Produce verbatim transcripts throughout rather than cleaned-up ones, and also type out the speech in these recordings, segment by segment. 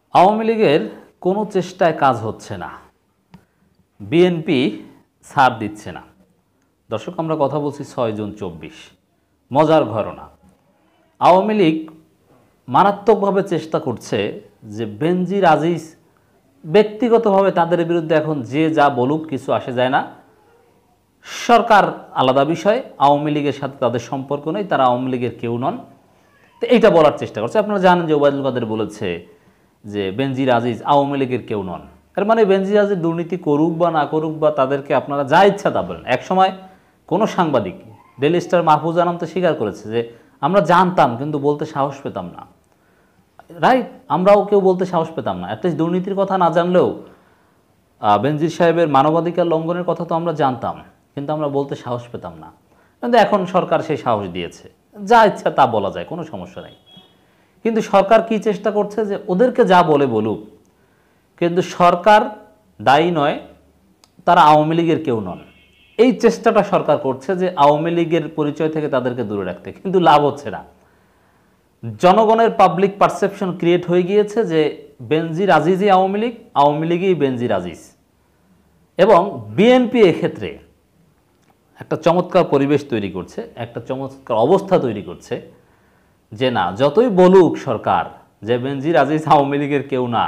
আওয়ামী লীগের কোনো চেষ্টায় কাজ হচ্ছে না, বিএনপি ছাড় দিচ্ছে না। দর্শক, আমরা কথা বলছি ছয় জুন চব্বিশ, মজার ঘটনা। আওয়ামী লীগ মারাত্মকভাবে চেষ্টা করছে যে বেনজির আজিজ ব্যক্তিগতভাবে তাদের বিরুদ্ধে এখন যে যা বলুক কিছু আসে যায় না, সরকার আলাদা বিষয়, আওয়ামী লীগের সাথে তাদের সম্পর্ক নেই, তারা আওয়ামী লীগের কেউ নন। তো এইটা বলার চেষ্টা করছে। আপনারা জানেন যে ওবায়দুল কাদের বলেছে যে বেনজির আজিজ আওয়ামী লীগের কেউ নন। এর মানে বেনজির আজিজ দুর্নীতি করুক বা না করুক বা তাদেরকে আপনারা যা ইচ্ছা তা বলেন। একসময় কোনো সাংবাদিক, ডেইলি স্টার মাহফুজ আনাম তো স্বীকার করেছে যে আমরা জানতাম কিন্তু বলতে সাহস পেতাম না। রাইট, আমরাও কেউ বলতে সাহস পেতাম না। অ্যাটলিস্ট দুর্নীতির কথা না জানলেও বেনজির সাহেবের মানবাধিকার লঙ্ঘনের কথা তো আমরা জানতাম, কিন্তু আমরা বলতে সাহস পেতাম না। কিন্তু এখন সরকার সেই সাহস দিয়েছে, যা ইচ্ছা তা বলা যায়, কোনো সমস্যা নেই। কিন্তু সরকার কি চেষ্টা করছে যে ওদেরকে যা বলে বলুক, কিন্তু সরকার দায়ী নয়, তারা আওয়ামী লীগের কেউ নন। এই চেষ্টাটা সরকার করছে যে আওয়ামী লীগের পরিচয় থেকে তাদেরকে দূরে রাখতে, কিন্তু লাভ হচ্ছে না। জনগণের পাবলিক পারসেপশন ক্রিয়েট হয়ে গিয়েছে যে বেনজির আজিজই আওয়ামী লীগ, আওয়ামী লীগই বেনজির আজিজ। এবং বিএনপি এক্ষেত্রে একটা চমৎকার পরিবেশ তৈরি করছে, একটা চমৎকার অবস্থা তৈরি করছে যে না, যতই বলুক সরকার যে বেনজির আজিজ আওয়ামী লীগের কেউ না,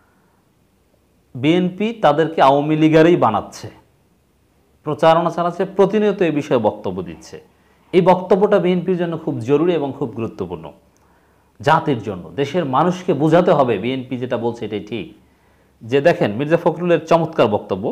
বিএনপি তাদেরকে আওয়ামী লীগেরই বানাচ্ছে, প্রচারণা চালাচ্ছে, প্রতিনিয়ত এই বিষয়ে বক্তব্য দিচ্ছে। এই বক্তব্যটা বিএনপির জন্য খুব জরুরি এবং খুব গুরুত্বপূর্ণ। জাতির জন্য, দেশের মানুষকে বোঝাতে হবে বিএনপি যেটা বলছে এটাই ঠিক। যে দেখেন, মির্জা ফখরুলের চমৎকার বক্তব্য,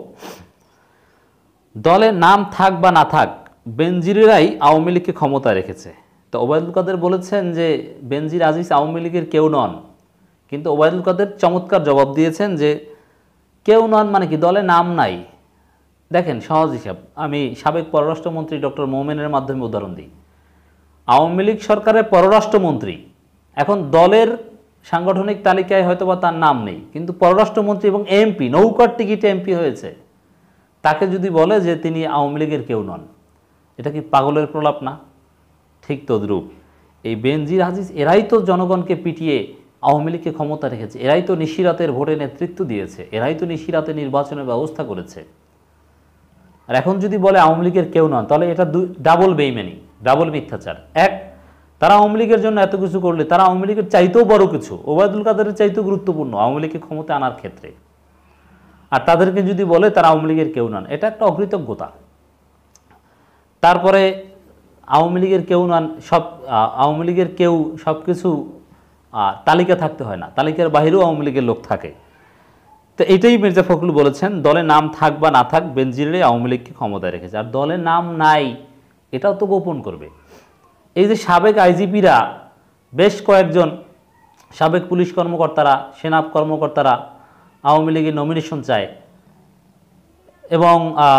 দলে নাম থাক বা না থাক বেনজিরেরাই আওয়ামী লীগকে ক্ষমতায় রেখেছে। তো ওবায়দুল কাদের বলেছেন যে বেনজির আজিজ আওয়ামী লীগের কেউ নন, কিন্তু ওবায়দুল কাদের চমৎকার জবাব দিয়েছেন যে কেউ নন মানে কি, দলে নাম নাই। দেখেন, সহজ হিসাব, আমি সাবেক পররাষ্ট্রমন্ত্রী ডক্টর মোমেনের মাধ্যমে উদাহরণ দিই। আওয়ামী লীগ সরকারের পররাষ্ট্রমন্ত্রী, এখন দলের সাংগঠনিক তালিকায় হয়তো বা তার নাম নেই, কিন্তু পররাষ্ট্রমন্ত্রী এবং এমপি, নৌকার টিকিটে এমপি হয়েছে। তাকে যদি বলে যে তিনি আওয়ামী লীগের কেউ নন, এটা কি পাগলের প্রলাপ না? ঠিক তদ্রূপ এই বেনজির আজিজ, এরাই তো জনগণকে পিটিয়ে আওয়ামী লীগকে ক্ষমতা রেখেছে, এরাই তো নিশিরাতের ভোটে নেতৃত্ব দিয়েছে, এরাই তো নিশিরাতে নির্বাচনের ব্যবস্থা করেছে। আর এখন যদি বলে আওয়ামী লীগের কেউ নন, তাহলে এটা ডাবল বেইমানি, ডাবল মিথ্যাচার। এক, তারা আওয়ামী লীগের জন্য এত কিছু করলে তারা আওয়ামী লীগের চাইতেও বড় কিছু, ওবায়দুল কাদেরের চাইতেও গুরুত্বপূর্ণ আওয়ামী লীগকে ক্ষমতা আনার ক্ষেত্রে, আর তাদেরকে যদি বলে তারা আওয়ামী লীগের কেউ নন, এটা একটা অকৃতজ্ঞতা। তারপরে আওয়ামী লীগের কেউ নন, সব আওয়ামী লীগের কেউ সব কিছু তালিকা থাকতে হয় না, তালিকার বাহিরেও আওয়ামী লীগের লোক থাকে। তো এটাই মির্জা ফখরুল বলেছেন, দলে নাম থাক বা না থাক বেনজিরেরাই আওয়ামী লীগকে ক্ষমতায় রেখেছে। আর দলে নাম নাই এটাও তো গোপন করবে। এই যে সাবেক আইজিপিরা, বেশ কয়েকজন সাবেক পুলিশ কর্মকর্তারা, সেনা কর্মকর্তারা আওয়ামী লীগের নমিনেশন চায় এবং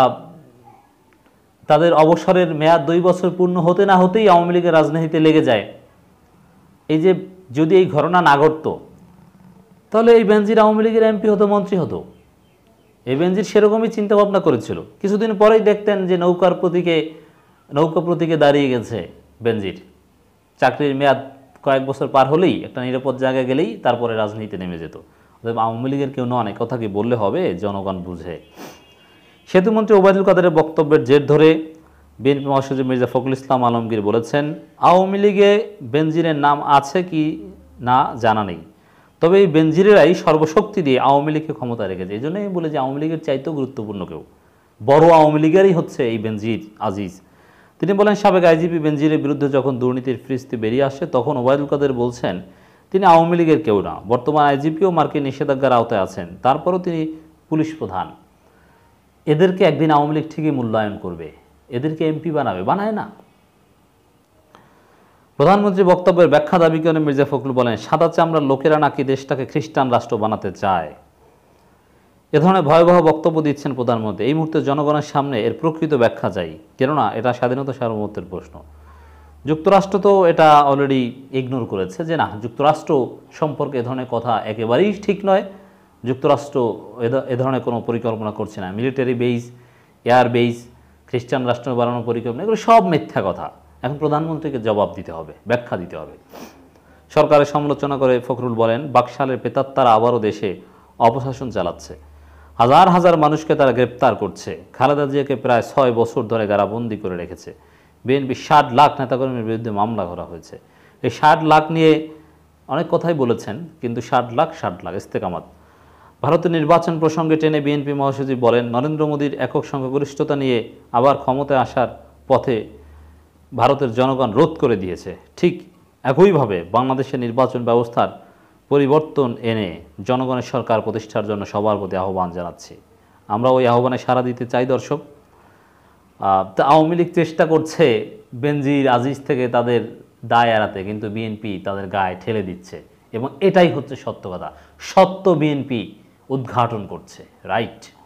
তাদের অবসরের মেয়াদ দুই বছর পূর্ণ হতে না হতেই আওয়ামী লীগের রাজনীতিতে লেগে যায়। এই যে যদি এই ঘটনা না ঘটত, তাহলে এই বেনজির আওয়ামী লীগের এমপি হতো, মন্ত্রী হতো। এই বেনজির সেরকমই চিন্তা ভাবনা করেছিল। কিছুদিন পরেই দেখতেন যে নৌকার প্রতীকে নৌকা প্রতীকে দাঁড়িয়ে গেছে বেনজির। চাকরির মেয়াদ কয়েক বছর পার হলেই, একটা নিরাপদ জায়গায় গেলেই তারপরে রাজনীতিতে নেমে যেত। অতএব আওয়ামী লীগের কেউ নন, এ কথা কি বললে হবে? জনগণ বুঝে। সেতুমন্ত্রী ওবায়দুল কাদেরের বক্তব্যের জের ধরে বিএনপি মহাসচিব মির্জা ফখরুল ইসলাম আলমগীর বলেছেন, আওয়ামী লীগে বেনজিরের নাম আছে কি না জানা নেই, তবে এই বেনজিরেরাই সর্বশক্তি দিয়ে আওয়ামী লীগকে ক্ষমতা রেখেছে। এই জন্যই বলে যে আওয়ামী লীগের চাইতেও গুরুত্বপূর্ণ কেউ, বড় আওয়ামী লীগেরই হচ্ছে এই বেনজির আজিজ। তিনি বলেন, সাবেক আইজিপি বেনজিরের বিরুদ্ধে যখন দুর্নীতির ফিরিস্তি বেরিয়ে আসে, তখন ওবায়দুল কাদের বলছেন তিনি আওয়ামী লীগের কেউ না। বর্তমান আইজিপিও মার্কিন নিষেধাজ্ঞার আওতায় আছেন, তারপরও তিনি পুলিশ প্রধান। এদেরকে একদিন আওয়ামী লীগ ঠিকই মূল্যায়ন করবে, এদেরকে এমপি বানাবে, বানায় না। প্রধানমন্ত্রী বক্তব্যের ব্যাখ্যা দাবি করে মির্জা ফখরুল বলেন, সাদা চামড়ার লোকেরা নাকি দেশটাকে খ্রিস্টান রাষ্ট্র বানাতে চায়। এ ধরনের ভয়াবহ বক্তব্য দিচ্ছেন প্রধানমন্ত্রী। এই মুহূর্তে জনগণের সামনে এর প্রকৃত ব্যাখ্যা চাই, কেননা এটা স্বাধীনতা সার্বভৌমত্বের প্রশ্ন। যুক্তরাষ্ট্র তো এটা অলরেডি ইগনোর করেছে যে না, যুক্তরাষ্ট্র সম্পর্কে এ ধরনের কথা একেবারেই ঠিক নয়, যুক্তরাষ্ট্র এ ধরনের কোনো পরিকল্পনা করছে না। মিলিটারি বেস, এয়ার বেস, খ্রিস্টান রাষ্ট্র বানানোর পরিকল্পনা, এগুলো সব মিথ্যা কথা। এখন প্রধানমন্ত্রীকে জবাব দিতে হবে, ব্যাখ্যা দিতে হবে। সরকারের সমালোচনা করে ফখরুল বলেন, বাকশালের প্রেতাত্মারা আবারও দেশে অপশাসন চালাচ্ছে, হাজার হাজার মানুষকে তারা গ্রেপ্তার করছে, খালেদা জিয়াকে প্রায় ছয় বছর ধরে কারাবন্দি করে রেখেছে, বিএনপি ষাট লাখ নেতাকর্মীর বিরুদ্ধে মামলা করা হয়েছে। এই ষাট লাখ নিয়ে অনেক কথাই বলেছেন, কিন্তু ষাট লাখ ষাট লাখ ইস্তেকামাত। ভারতের নির্বাচন প্রসঙ্গে টেনে বিএনপি মহাসচিব বলেন, নরেন্দ্র মোদীর একক সংখ্যাগরিষ্ঠতা নিয়ে আবার ক্ষমতায় আসার পথে ভারতের জনগণ রোধ করে দিয়েছে। ঠিক একইভাবে বাংলাদেশের নির্বাচন ব্যবস্থার পরিবর্তন এনে জনগণের সরকার প্রতিষ্ঠার জন্য সবার প্রতি আহ্বান জানাচ্ছি। আমরা ওই আহ্বানে সাড়া দিতে চাই। দর্শক, তা আওয়ামী লীগ চেষ্টা করছে বেনজির আজিজ থেকে তাদের দায় এড়াতে, কিন্তু বিএনপি তাদের গায়ে ঠেলে দিচ্ছে, এবং এটাই হচ্ছে সত্য কথা। সত্য বিএনপি উদ্ঘাটন করছে। রাইট।